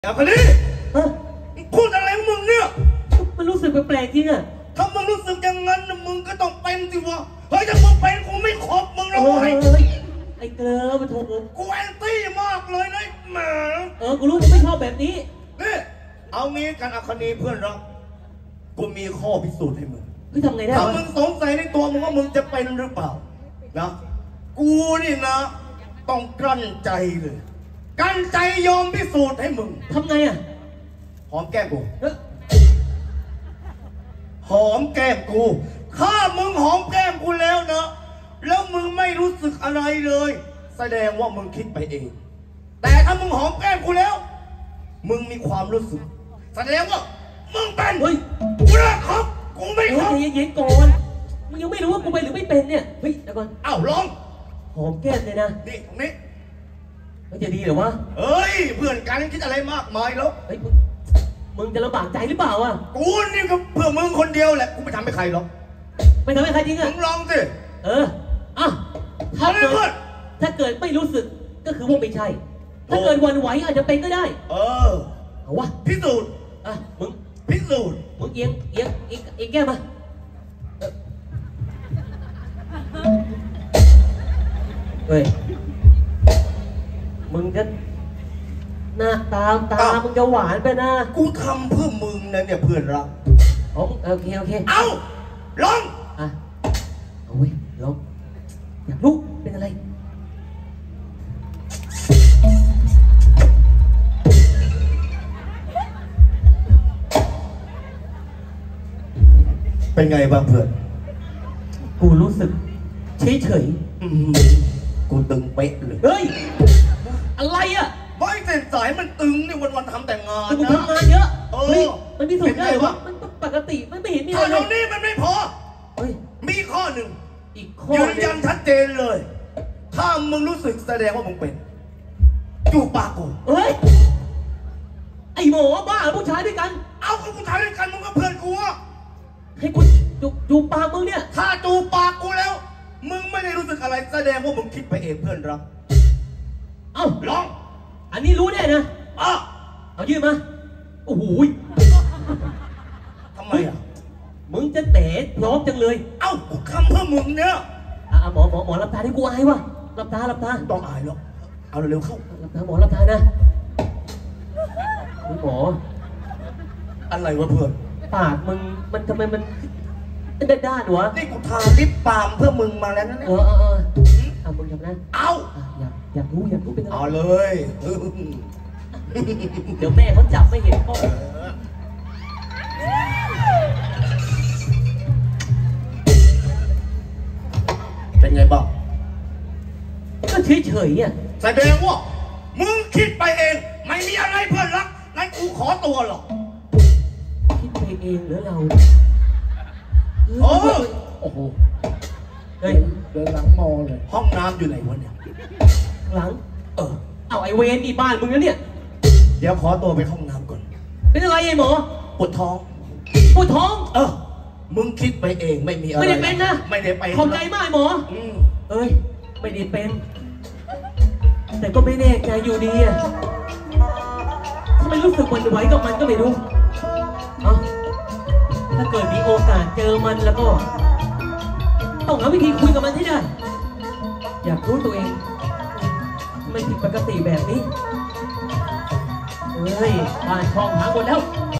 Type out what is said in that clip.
อย่าคนนี้พูดอะไรของมึงเนี่ยมันรู้สึกแปลกๆจริงอะถ้ามึงรู้สึกอย่างนั้นมึงก็ต้องเป็นสิวะเฮ้ยถ้ามึงเป็นกูไม่คบมึงแล้วไงไอ้เกลือมาโทษกูแอนตี้มากเลยนะแหมกูรู้มึงไม่ชอบแบบนี้นี่เอางี้กันอัคนีเพื่อนรักกูมีข้อพิสูจน์ให้มึงทำไงได้ถ้ามึงสงสัยในตัวมึงว่ามึงจะเป็นหรือเปล่านะกูนี่นะต้องกลั้นใจเลยกลั้นใจยอมพิสูจน์ให้มึงทำไงอะหอมแก้มกูหอมแก้มกูถ้ามึงหอมแก้มกูแล้วนะแล้วมึงไม่รู้สึกอะไรเลยแสดงว่ามึงคิดไปเองแต่ถ้ามึงหอมแก้มกูแล้วมึงมีความรู้สึกแสดงว่ามึงเป็นกูรักครับกูไม่คบเย็นๆก่อนมึงยังไม่รู้ว่ากูเป็นหรือไม่เป็นเนี่ยเฮ้ยเดี๋ยวก่อนอ้าวลองหอมแก้มเลยนะนี่ตรงนี้มันจะดีหรือวะเฮ้ยเพื่อนกันคิดอะไรมากมายแล้วเฮ้ยมึงจะลำบากใจหรือเปล่าอะกูนี่ก็เพื่อมึงคนเดียวแหละกูไม่ทำให้ใครหรอกไม่ทำให้ใครจริงอะมึงลองสิถ้าเกิดไม่รู้สึกก็คือว่าไม่ใช่ถ้าเกิดวันไหวอาจจะเป็นก็ได้เอาวะพิสูจน์มึงพิสูจน์มึงเอียงแก้มาเฮ้ยมึงจะหน้าตามึงจะหวานไปนะกูทำเพื่อมึงนะเนี่ยเพื่อนรักโอเคเอาลองเอาเว้ยลองอยากรู้เป็นอะไรเป็นไงบ้างเพื่อนกูรู้สึกเฉยกูตึงเป๊ะเลยเฮ้ยอะไรอ่ะไม่เส้นสายมันตึงนี่วันทำแต่งงานนะกูทำงานเยอะมันมีส่วนได้หรอวะมันปกติมันไม่เห็นมีอะไรตรงนี้มันไม่พอมีข้อหนึ่งอีกข้อยืนยันชัดเจนเลยถ้ามึงรู้สึกแสดงว่ามึงเป็นจูบปากกูเฮ้ยไอ้หมอบ้าผู้ชายด้วยกันเอาผู้ชายด้วยกันมึงก็เพื่อนกูให้กูจูบปากมึงเนี่ยถ้าจูบปากกูแล้วมึงไม่ได้รู้สึกอะไรแสดงว่ามึงคิดไปเองเพื่อนรักลองอันนี้รู้แน่นะเอายืมมาโอ้โหทำไมมึงจะเตะพร้อมจังเลยกูคำเพื่อมึงเนี่ยหมอรับตาให้กูอายวะรับตาต้องอายหรอกเอาเร็วเข้ารับตาหมอรับตานะหมออะไรวะเพื่อนปากมึงมันทำไมมันด้านวะนี่กูทาลิปบาล์มเพื่อมึงมาแล้วนะเนี่ยมึงทำนะอยากรู้เป็นอะไรเอาเลยเดี๋ยวแม่เขาจับไม่เห็นพ่อเป็นไงบ้างก็เฉยอ่ะแสดงว่ามึงคิดไปเองไม่มีอะไรเพื่อนรักงั้นกูขอตัวหรอกคิดไปเองหรือเราโอ้โหเฮ้ยเดินหลังมอเลยห้องน้ำอยู่ไหนวะเนี่ยหลังเอาไอเวนนี่บ้านมึงแล้วเนี่ยเดี๋ยวขอตัวไปห้องน้ำก่อนเป็นอะไรไอ้หมอปวดท้องมึงคิดไปเองไม่มีอะไรไม่ได้เป็นนะไม่ได้ไปขอบใจมากหมอไม่ได้เป็นแต่ก็ไม่แน่ใจอยู่ดีอ่ะทำไมรู้สึกหวั่นไหวกับมันก็ไม่รู้ถ้าเกิดมีโอกาสเจอมันแล้วก็ต้องหาวิธีคุยกับมันให้ได้อยากรู้ตัวเองไม่ผิดปกติแบบนี้บ้านช่องหาหมดแล้ว